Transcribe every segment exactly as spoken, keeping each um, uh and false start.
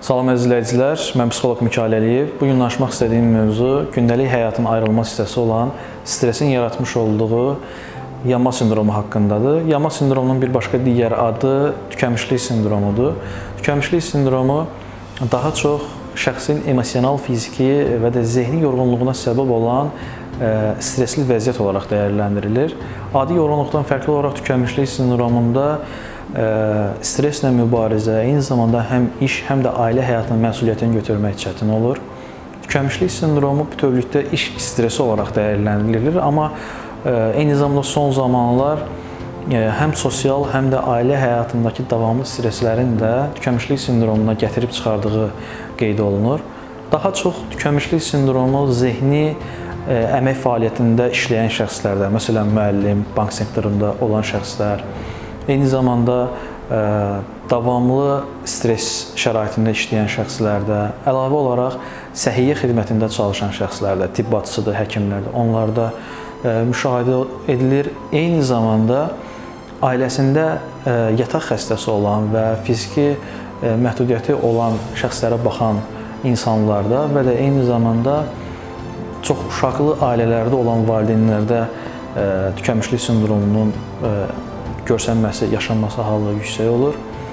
Salam əzizləyicilər, mən psixoloq Mikail Əliyev. Bugün danışmaq istədiyim mövzu gündəlik həyatın ayrılmaz hissəsi olan stresin yaratmış olduğu yanma sindromu haqqındadır. Yanma sindromunun bir başqa digər adı tükənmişlik sindromudur. Tükənmişlik sindromu daha çox şəxsin emosional, fiziki və də zehni yorğunluğuna səbəb olan stresli vəziyyət olaraq dəyərləndirilir. Adi yorğunluqdan fərqli olaraq tükənmişlik sindromunda streslə mübarizə, eyni zamanda həm iş, həm də ailə həyatının məsuliyyətini götürmək çətin olur. Tükənmişlik sindromu bütövlükdə iş stresi olaraq dəyərləndirilir, amma eyni zamanda son zamanlar həm sosial, həm də ailə həyatındakı davamlı streslərin də tükənmişlik sindromuna gətirib çıxardığı qeyd olunur. Daha çox tükənmişlik sindromu zehni əmək fəaliyyətində işləyən şəxslərdə, məsələn, müəllim, bank sektorunda olan şəxslər, eyni zamanda ə, davamlı stres şəraitində işləyən şəxslərdə, əlavə olaraq səhiyyə xidmətində çalışan şəxslərdə, tibb bacısıdır, həkimlərdə, onlarda ə, müşahidə edilir. Eyni zamanda ailəsində ə, yataq xəstəsi olan və fiziki ə, məhdudiyyəti olan şəxslərə baxan insanlarda və də eyni zamanda çox uşaqlı ailələrdə olan valideynlərdə ə, tükənmişlik sindromunun ə, görsənməsi, yaşanması halı yüksək olur.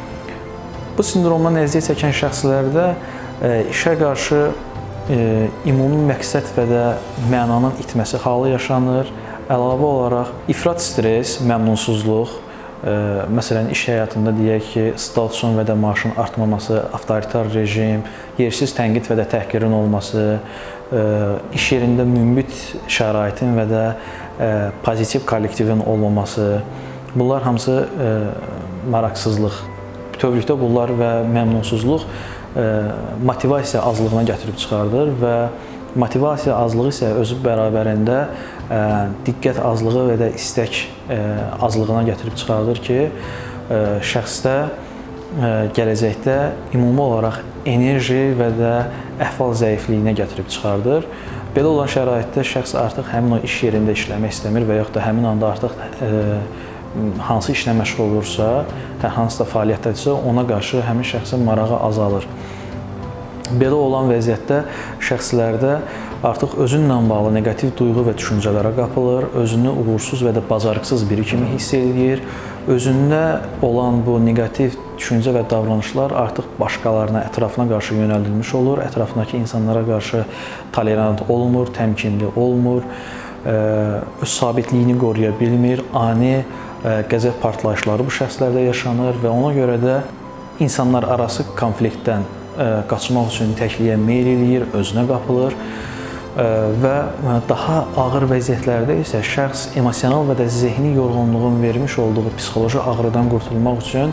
Bu sindromdan əziyyət çəkən şəxslərdə e, işə qarşı e, ümumi məqsəd və də mənanın itməsi halı yaşanır. Əlavə olaraq ifrat stres, məmnunsuzluq, e, məsələn, iş həyatında deyək ki, statusun və də maaşın artmaması, avtoritar rejim, yersiz tənqid və də təhqirin olması, e, iş yerində mümbit şəraitin və də e, pozitiv kollektivin olmaması, bunlar hamısı e, maraqsızlıq, bütövlükdə bunlar və məmnunsuzluq e, motivasiya azlığına gətirib çıxardır və motivasiya azlığı isə özü bərabərində e, diqqət azlığı və də istək e, azlığına gətirib çıxardır ki, e, şəxsdə e, gələcəkdə ümumi olaraq enerji və də əhval zəifliyinə gətirib çıxardır. Belə olan şəraitdə şəxs artıq həmin o iş yerində işləmək istəmir və yaxud da həmin anda artıq e, hansı işlə məşğul olursa, hər hansısa fəaliyyətdədirsə, ona qarşı həmin şəxsin marağı azalır. Belə olan vəziyyətdə şəxslərdə artıq özünlə bağlı neqativ duyğu və düşüncələrə qapılır, özünü uğursuz və də bacarıqsız biri kimi hiss edir, özündə olan bu neqativ düşüncə və davranışlar artıq başqalarına, ətrafına qarşı yönəldilmiş olur, ətrafındakı insanlara qarşı tolerant olmur, təmkinli olmur, öz sabitliyini qoruya bilmir, ani qəzəb partlayışları bu şəxslərdə yaşanır və ona görə də insanlar arası konfliktdən qaçmaq üçün təkliyə meyl eləyir, özünə qapılır və daha ağır vəziyyətlərdə isə şəxs emosional və də zehni yorğunluğun vermiş olduğu psixoloji ağrıdan qurtulmaq üçün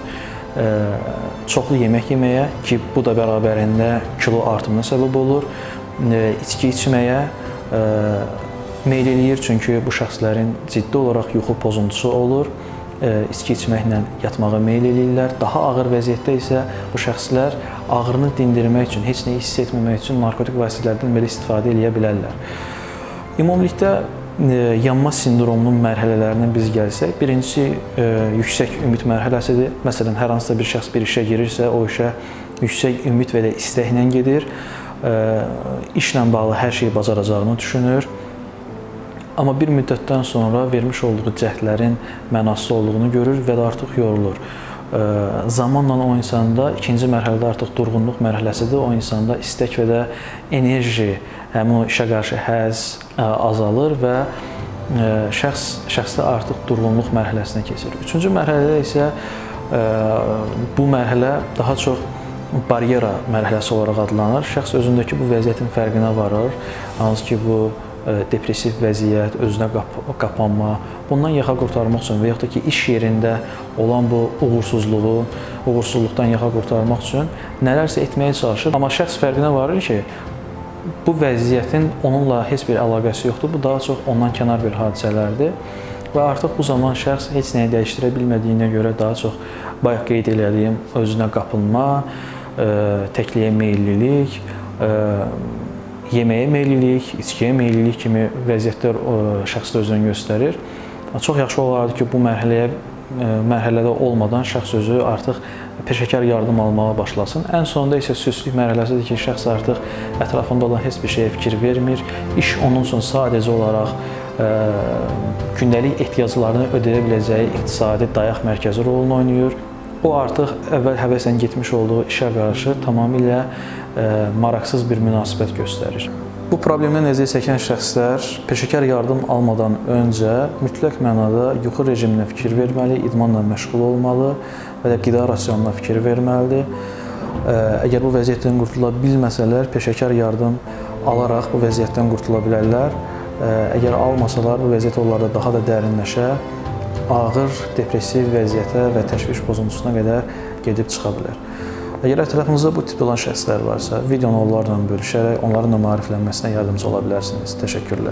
çoxlu yemək yeməyə, ki bu da bərabərində kilo artımına səbəb olur, içki içməyə meyl eləyir, çünki bu şəxslərin ciddi olaraq yuxu pozuntusu olur, içki içməklə yatmağa meyl eləyirlər. Daha ağır vəziyyətdə isə bu şəxslər ağrını dindirmək üçün, heç nə hiss etməmək üçün narkotik vasitələrdən belə istifadə edə bilərlər. Ümumilikdə yanma sindromunun mərhələlərinə biz gəlsək, birincisi yüksək ümid mərhələsidir. Məsələn, hər hansısa bir şəxs bir işə girirsə, o işə yüksək ümid və də istəklə gedir, işlə bağlı hər şeyi bacaracağını düşünür. Amma bir müddətdən sonra vermiş olduğu cəhdlərin mənasız olduğunu görür və də artıq yorulur. Zamanla o insanda, ikinci mərhələdə artıq durğunluq mərhələsidir, o insanda istək və də enerji, həmin o işə qarşı həzz azalır və şəxs, şəxsdə artıq durğunluq mərhələsinə keçir. Üçüncü mərhələdə isə bu mərhələ daha çox baryera mərhələsi olaraq adlanır. Şəxs özündəki bu vəziyyətin fərqinə varır, hansı ki bu depressiv vəziyyət, özünə qap qapanma, bundan yaxa qurtarmaq üçün və yaxud da ki, iş yerində olan bu uğursuzluğu, uğursuzluqdan yaxa qurtarmaq üçün nələrsə etməyə çalışır. Amma şəxs fərqinə varır ki, bu vəziyyətin onunla heç bir əlaqəsi yoxdur, bu daha çox ondan kənar bir hadisələrdir və artıq bu zaman şəxs heç nəyi dəyişdirə bilmədiyinə görə daha çox bayaq qeyd elədiyim özünə qapılma, təkliyə meyillilik, yeməyə meyillilik, içkiyə meyillilik kimi vəziyyətlər şəxsdə özünü göstərir. Çox yaxşı olardı ki, bu mərhələyə mərhələdə olmadan şəxs özü artıq peşəkar yardım almağa başlasın. Ən sonunda isə süstlük mərhələsidir ki, şəxs artıq ətrafında olan heç bir şeyə fikir vermir. İş onun üçün sadəcə olaraq ə, gündəlik ehtiyaclarını ödəyə biləcəyi iqtisadi dayaq mərkəzi rolunu oynayır. O artıq əvvəl həvəsən getmiş olduğu işə qarşı tamamilə ə, maraqsız bir münasibət göstərir. Bu problemdən əziyyət çəkən şəxslər peşəkar yardım almadan öncə mütləq mənada yuxu rejiminə fikir verməli, idmanla məşğul olmalı və də qida rasionuna fikir verməlidir. Əgər bu vəziyyətdən qurtula bilməsələr, peşəkar yardım alaraq bu vəziyyətdən qurtula bilərlər. Əgər almasalar, bu vəziyyət onlarda daha da dərinləşə, ağır depressiv vəziyyətə və təşviş pozuntusuna qədər gedib çıxa bilər. Əgər ətrafınızda bu tipdə olan şəxslər varsa, videonu onlarla bölüşərək onların da maariflənməsinə yardımcı ola bilərsiniz. Təşəkkürlər.